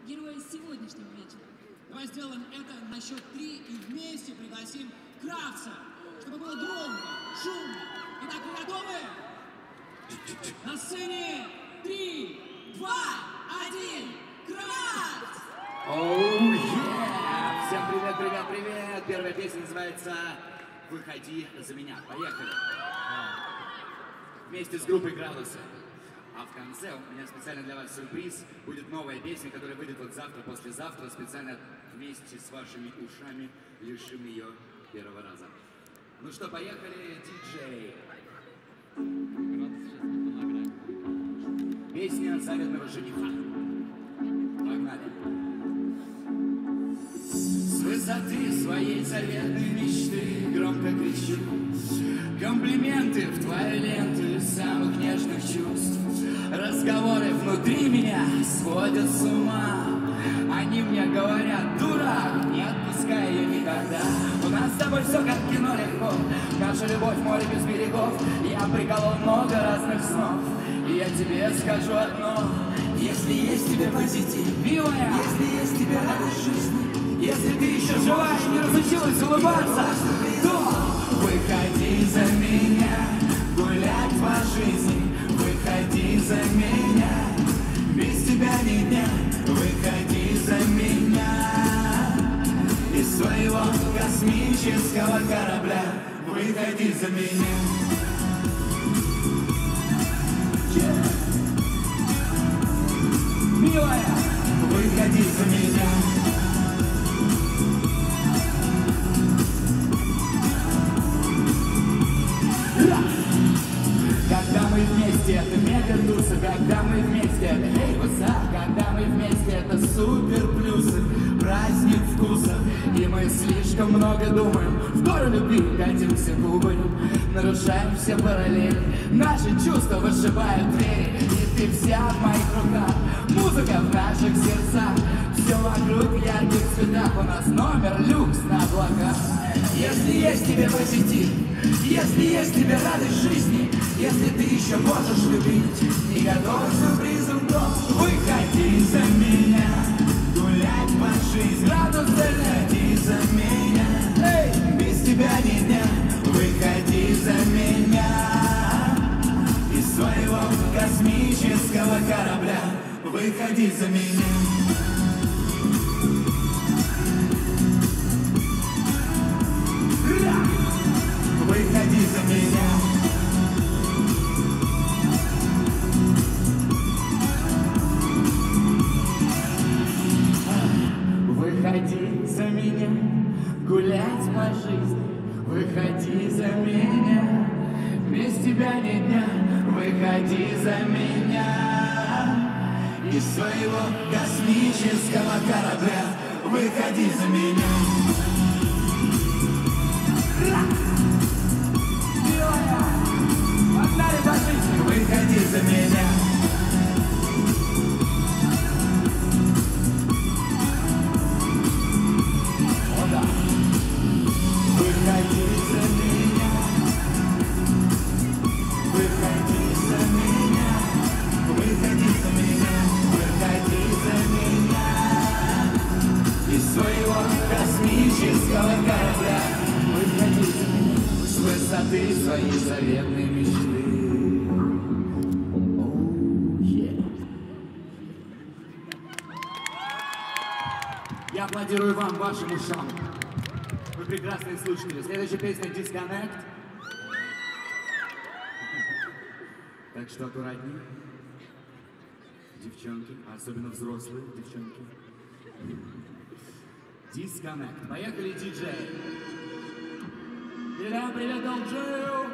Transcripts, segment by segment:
героя сегодняшнего вечера. Давай сделаем это на счет 3 и вместе пригласим Кравца, чтобы было громко, шумно. Итак, вы готовы? На сцене 3, 2, 1, Кравц! Оу, Всем привет, привет, привет! Первая песня называется «Выходи за меня». Поехали! Вместе с группой «Градусы». А в конце у меня специально для вас сюрприз. Будет новая песня, которая выйдет вот завтра, послезавтра. Специально вместе с вашими ушами лишим ее первого раза. Ну что, поехали, диджей. Песня заветного жениха. Погнали. С высоты своей заветной мечты громко кричу комплименты в твои ленты самых нежных чувств. Разговоры внутри меня сводят с ума. Они мне говорят: дурак, не отпускай ее никогда. У нас с тобой все как кино легко. Наша любовь море без берегов. Я приколол много разных снов. И я тебе скажу одно: если есть тебе позитив, милая, если есть тебе радость жизни, если ты еще жива и не разучилась улыбаться, то выходи за меня, гулять по жизни. Выходи за меня, без тебя ни дня. Выходи за меня из своего космического корабля. Выходи за меня. Милая, выходи за меня. Когда мы вместе, это мега-туса. Когда мы вместе, это эй-вуса. Когда мы вместе, это супер-плюсы. Праздник вкуса. И мы слишком много думаем. В гору любви катимся к убылю. Нарушаем все параллели. Наши чувства вышибают двери. И ты вся в моих руках. Музыка в наших сердцах. Все вокруг в ярких цветах. У нас номер люкс на облаках. Если есть тебе позитив, если есть тебе радость жизни, если ты еще можешь любить и готов к сюрпризам, то выходи за меня, гулять по жизни. Выходи за меня, эй, без тебя ни дня. Выходи за меня из своего космического корабля. Выходи за меня. Выходи за меня. Выходи за меня, гулять по жизни. Выходи за меня, без тебя ни дня. Выходи за меня из своего космического корабля. Выходи за меня. Погнали по жизни. Выходи за меня. О, да. Выходи за меня. Выходи за меня. Выходи за меня. Выходи за меня из своего космического корабля. Выходи за меня. С высоты своей заветной мечты. Я аплодирую вам, вашим ушам. Вы прекрасные слушатели. Следующая песня «Disconnect». Так что аккуратней. Девчонки, особенно взрослые девчонки. «Disconnect». Поехали, диджей. Привет, привет, диджею.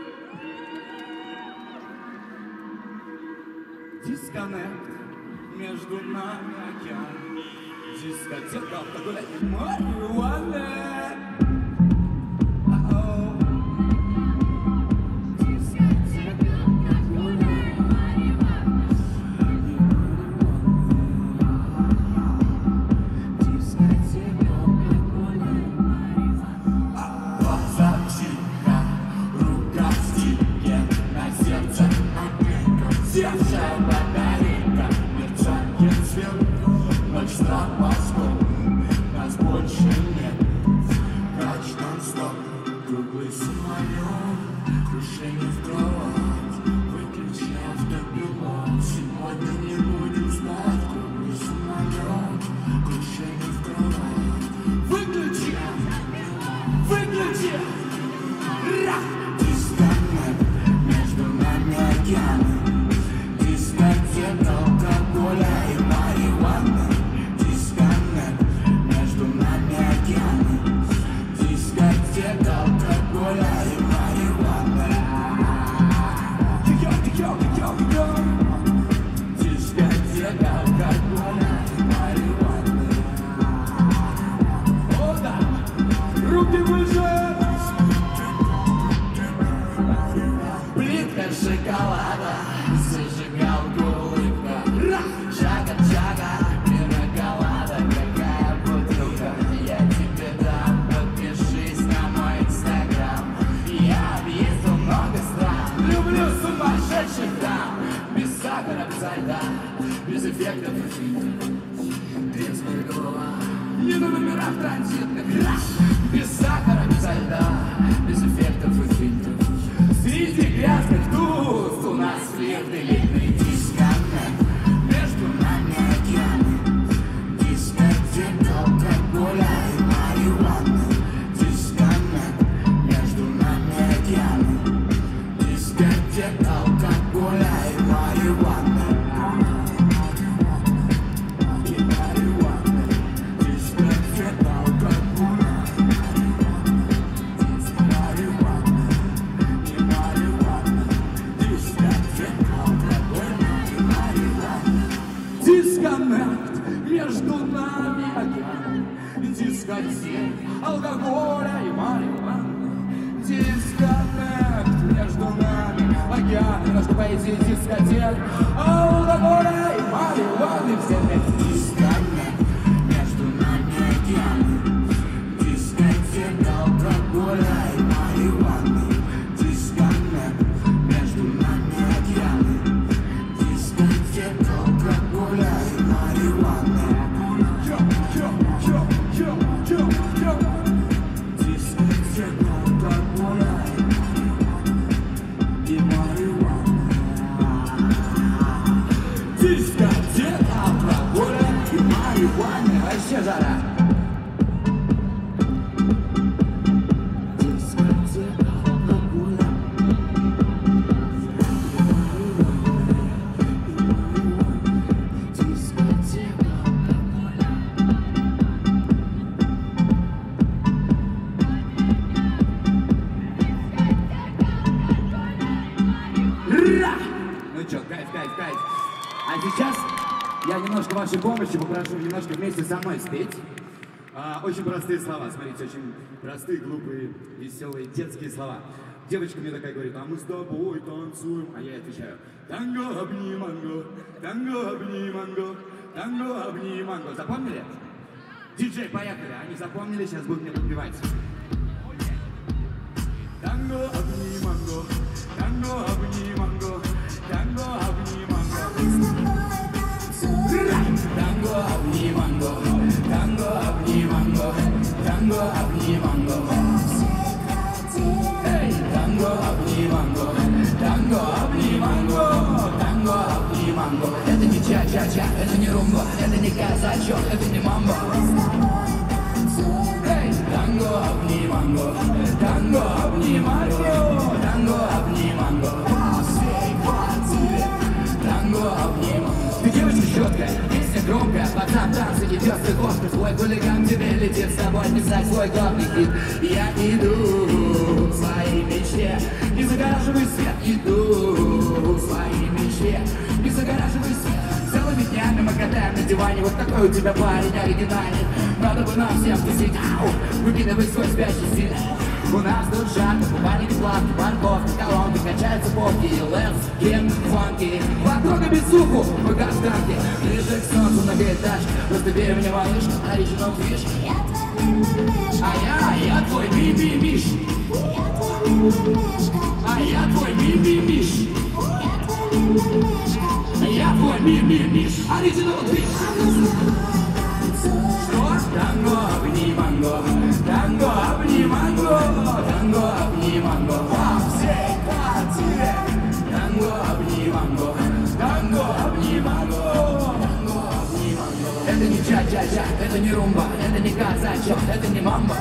«Disconnect». Между нами океан. Дискотека, погулять в марихуане. Севшая батарейка, мерцанье свет. льда, без эффектов и фильтров. Трезвая голова, не на номерах транзитных, без сахара, без льда, без эффектов и фильтров. Среди грязных туз у нас флирт элитный дисконнект. Между нами океан, дискотека алкоголя и марихуаны. Дисконнект, между нами океан, дискотека алкоголя и марихуаны. И марихуаны, дискотека алкоголя, марихуаны. Дисконнект, между нами океан, дискотек, алкоголя и марихуаны. Дисконнект, между нами океан, наш поэзия дискотек, алкоголя и марихуаны. Все вместе. Дисконнект, между нами океан, дискотек, алкоголя и марихуаны. Дисконнект, между нами океан, дискотека алкоголя и марихуаны. Дискотека алкоголя и марихуаны. Дискотека алкоголя и марихуаны. Вообще жара. Дискотека алкоголя. Ну чё, кайф. А сейчас я немножко вашей помощи попрошу немножко вместе со мной спеть. Очень простые слова, смотрите, очень простые, глупые, веселые, детские слова. Девочка мне такая говорит: а мы с тобой танцуем. А я отвечаю: танго, обни, манго, танго, обни, манго, танго, обни, манго. Запомнили? Диджей, поехали. Они запомнили, сейчас будут мне подпевать. Танго, обни, манго, танго, обни, манго, танго, обни, манго. Танго, обни, манго, танго, обни, манго, танго, обни, манго. Эй, танго, обни, манго, танго, обни, манго, танго, обни, манго. Это не ча-ча-ча, это не румба, это не казачок, это не мамбо. Эй, танго, обни, манго, танго, обни, манго, танго, обни, манго. Танго, обни, манго. Ты девочка четкая, песня громкая, пацан танцы идет цыковка. Свой хулиган тебе летит с тобой писать свой главный хит. Я иду к своей мечте, не загораживай свет. Иду к своей мечте, не загораживай свет. Целыми днями мы катаем на диване. Вот такой у тебя парень оригинальный. Надо бы нам всем тусить, выкидывай свой спящий стиль. У нас тут жарко, купальники, плавки, парковки, колонки, качаются попки, лэпс, гем, фанки. Вокруг бицуху, мы как в танке, ближе к солнцу многоэтажка. Просто верь мне, малышка, оригинал фиш. А я твой би-би-миш. А я твой би-би-миш. Я твой би-би-миш. Оригинал фиш. Танго, обни, манго, танго, обни, манго, танго, обни, манго. Во всей квартире. Танго, обни, манго, танго, обни, манго, танго, обни, манго. Это не ча-ча-ча, это не румба, это не казачок, это не мамба.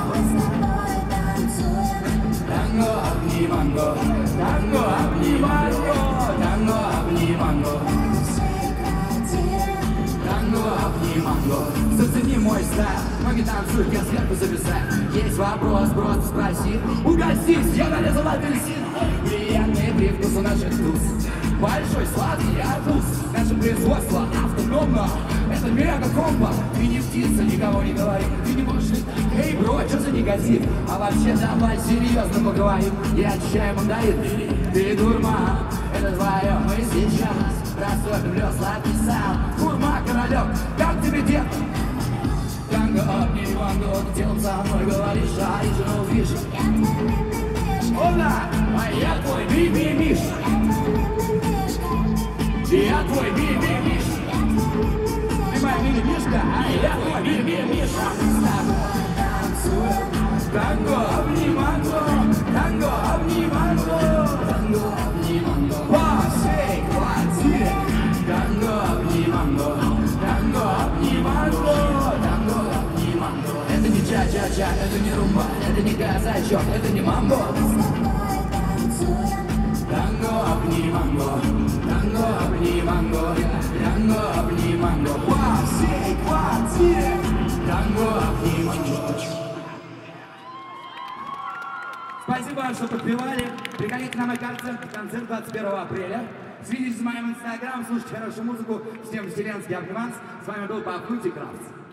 Танго, обни, манго, танго, обни, манго, танго, обни, манго. Танго, обни, манго. Зацени мой стайл, ноги танцуют, я сверху зависаю. Есть вопрос, просто спроси, угостись, я нарезал апельсин. Приятный привкус у наших туз, большой сладкий арбуз. Наше производство автономно, это мега-комбо. Ты не птица, никого не говори, ты не можешь летать. Эй, бро, что за негатив? А вообще давай серьезно поговорим. Я ощущаю мандарин, ты дурман, это твое, мы сейчас растопим лед, сладкий сам. Курма, королек, как тебе, дед? Танго, обни, манго, ты телом со мной говоришь, оригинал фиш. Ола, а я твой би-би-миш. Я твой би-би-миш. обниманго, танго, обниманго, танго, обниманго. Это не ча-ча-ча, это не румба, это не казачок, это не мамбо. Танго, обниманго, танго, обниманго, танго, обниманго. Во всей квартире танго, обниманго. Спасибо, что подпевали. Приходите на мой концерт 21 апреля. Следите за моим инстаграмом, слушайте хорошую музыку. Всем вселенский обниманс. С вами был Папа Крафтс.